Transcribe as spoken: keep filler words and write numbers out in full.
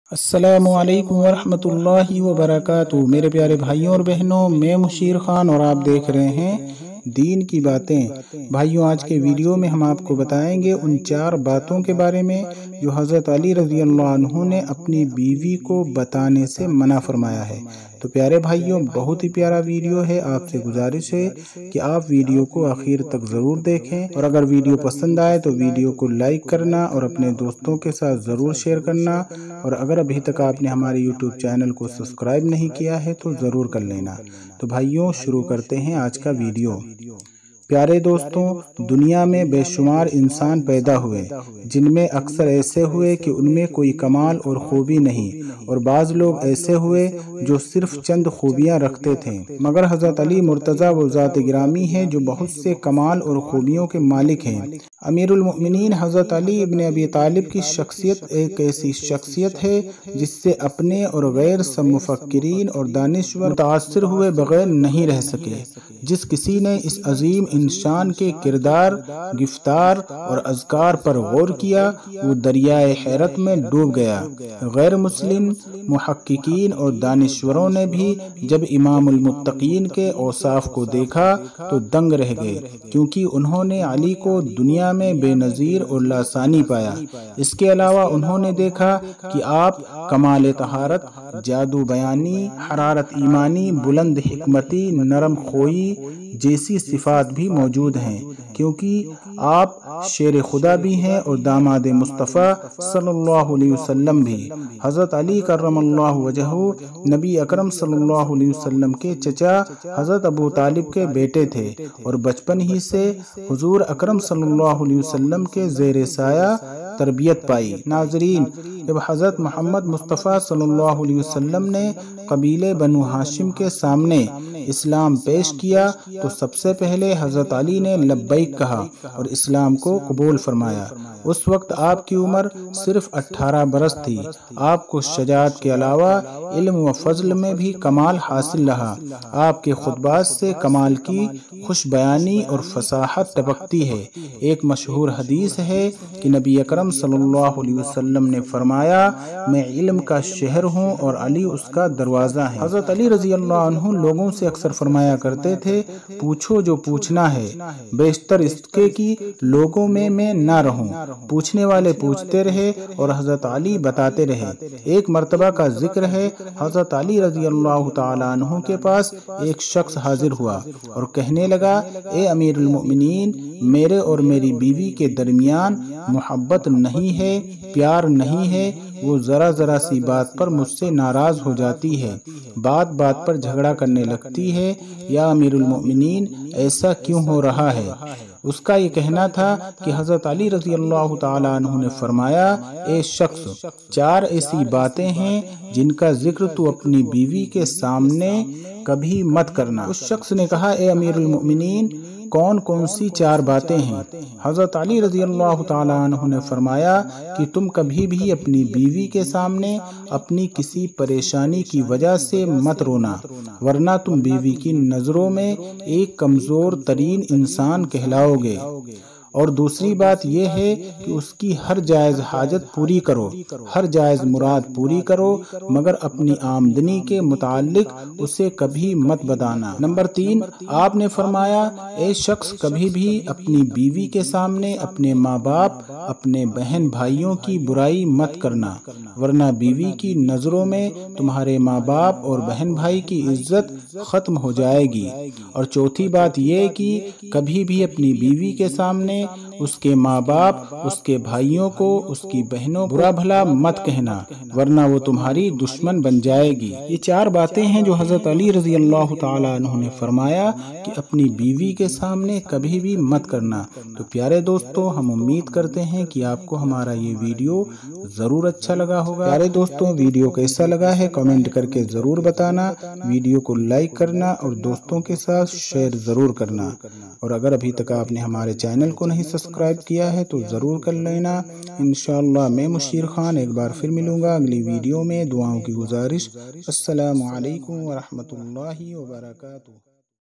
السلام علیکم ورحمۃ اللہ وبرکاتہ۔ میرے پیارے بھائیوں اور بہنوں، میں مشیر خان اور آپ دیکھ رہے ہیں دین کی باتیں۔ بھائیوں، آج کے ویڈیو میں ہم آپ کو بتائیں گے ان چار باتوں کے بارے میں جو حضرت علی رضی اللہ عنہ نے اپنی بیوی کو بتانے سے منع فرمایا ہے۔ تو پیارے بھائیوں، بہت ہی پیارا ویڈیو ہے، آپ سے گزارش ہے کہ آپ ویڈیو کو آخر تک ضرور دیکھیں، اور اگر ویڈیو پسند آئے تو ویڈیو کو لائک کرنا اور اپنے دوستوں کے ساتھ ضرور شیئر کرنا، اور اگر ابھی تک آپ نے ہمارے یوٹیوب چینل کو سبسکرائب نہیں کیا ہے تو ضرور کر لینا۔ تو بھائیوں، شروع کرتے ہیں آج کا ویڈیو۔ پیارے دوستوں، دنیا میں بے شمار انسان پیدا ہوئے جن میں اکثر ایسے ہوئے کہ ان میں کوئی کمال اور خوبی نہیں، اور بعض لوگ ایسے ہوئے جو صرف چند خوبیاں رکھتے تھے، مگر حضرت علی مرتضیٰ وہ ذات گرامی ہے جو بہت سے کمال اور خوبیوں کے مالک ہیں۔ امیر المؤمنین حضرت علی ابن ابی طالب کی شخصیت ایک ایسی شخصیت ہے جس سے اپنے اور غیر سب مفکرین اور دانشور متاثر ہوئے بغیر نہیں رہ سکے۔ جس کسی نے اس عظیم انسان کے کردار، گفتار اور اذکار پر غور کیا، وہ دریائے حیرت میں ڈوب گیا۔ غیر مسلم محققین اور دانشوروں نے بھی جب امام المتقین کے اوصاف کو دیکھا تو دنگ رہ گئے، کیونکہ انہوں نے علی کو دنیا میں بے نظیر اور لاثانی پایا۔ اس کے علاوہ انہوں نے دیکھا کہ آپ کمال طہارت، جادو بیانی، حرارت ایمانی، بلند حکمتی، نرم خوئی جیسی صفات بھی موجود ہیں، کیونکہ آپ شیر خدا بھی ہیں اور داماد مصطفیٰ صلی اللہ علیہ وسلم بھی۔ حضرت علی کرم اللہ وجہہ نبی اکرم صلی اللہ علیہ وسلم کے چچا حضرت ابو طالب کے بیٹے تھے، اور بچپن ہی سے حضور اکرم صلی اللہ علیہ وسلم کے زیر سایہ تربیت پائی۔ ناظرین، جب حضرت محمد مصطفیٰ صلی اللہ علیہ وسلم نے قبیلے بنو ہاشم کے سامنے اسلام پیش کیا تو سب سے پہلے حضرت علی نے لبیک کہا اور اسلام کو قبول فرمایا۔ اس وقت آپ کی عمر صرف اٹھارہ برس تھی۔ آپ کو شجاعت کے علاوہ علم و فضل میں بھی کمال حاصل رہا۔ آپ کے خطبات سے کمال کی خوش بیانی اور فصاحت ٹپکتی ہے۔ ایک مشہور حدیث ہے کہ نبی اکرم صلی اللہ علیہ وسلم نے فرمایا، میں علم کا شہر ہوں اور علی اس کا دروازہ ہے۔ حضرت علی رضی اللہ عنہ لوگوں سے اکثر فرمایا کرتے تھے، پوچھو جو پوچھنا ہے، بیشتر اس کے کہ لوگوں میں میں نہ رہوں۔ پوچھنے والے پوچھتے رہے اور حضرت علی بتاتے رہے۔ ایک مرتبہ کا ذکر ہے، حضرت علی رضی اللہ تعالیٰ عنہ کے پاس ایک شخص حاضر ہوا اور کہنے لگا، اے امیر المؤمنین، میرے اور میری بیوی کے درمیان محبت نہیں ہے، پیار نہیں ہے، وہ ذرا ذرا سی بات پر مجھ سے ناراض ہو جاتی ہے، بات بات پر جھگڑا کرنے لگتی ہے، یا امیر المؤمنین ایسا کیوں ہو رہا ہے؟ اس کا یہ کہنا تھا کہ حضرت علی رضی اللہ تعالیٰ عنہ نے فرمایا، اے شخص، چار ایسی باتیں ہیں جن کا ذکر تو اپنی بیوی کے سامنے کبھی مت کرنا۔ اس شخص نے کہا، اے امیر المؤمنین، کون کون سی چار باتیں ہیں؟ حضرت علی رضی اللہ تعالیٰ عنہ نے فرمایا کہ تم کبھی بھی اپنی بیوی کے سامنے اپنی کسی پریشانی کی وجہ سے مت رونا، ورنہ تم بیوی کی نظروں میں ایک کمزور ترین انسان کہلاؤ گے۔ اور دوسری بات یہ ہے کہ اس کی ہر جائز حاجت پوری کرو، ہر جائز مراد پوری کرو، مگر اپنی آمدنی کے متعلق اسے کبھی مت بتانا۔ نمبر تین، آپ نے فرمایا، اے شخص، کبھی بھی اپنی بیوی کے سامنے اپنے ماں باپ، اپنے بہن بھائیوں کی برائی مت کرنا، ورنہ بیوی کی نظروں میں تمہارے ماں باپ اور بہن بھائی کی عزت ختم ہو جائے گی۔ اور چوتھی بات یہ کہ کبھی بھی اپنی بیوی کے سامنے اس کے ماں باپ، اس کے بھائیوں کو، اس کی بہنوں برا بھلا مت کہنا، ورنہ وہ تمہاری دشمن بن جائے گی۔ یہ چار باتیں ہیں جو حضرت علی رضی اللہ تعالیٰ عنہ نے فرمایا کہ اپنی بیوی کے سامنے کبھی بھی مت کرنا۔ تو پیارے دوستوں، ہم امید کرتے ہیں کہ آپ کو ہمارا یہ ویڈیو ضرور اچھا لگا ہوگا۔ پیارے دوستوں، ویڈیو کیسا لگا ہے کمنٹ کر کے ضرور بتانا، ویڈیو کو لائک کرنا اور دوستوں کے ساتھ شیئر ضرور کرنا، اور اگر ابھی تک آپ نے ہمارے چینل کو نہیں سبسکرائب کیا ہے تو ضرور کر لینا۔ انشاءاللہ میں مشیر خان ایک بار پھر ملوں گا اگلی ویڈیو میں۔ دعاؤں کی گزارش۔ السلام علیکم ورحمۃ اللہ وبرکاتہ۔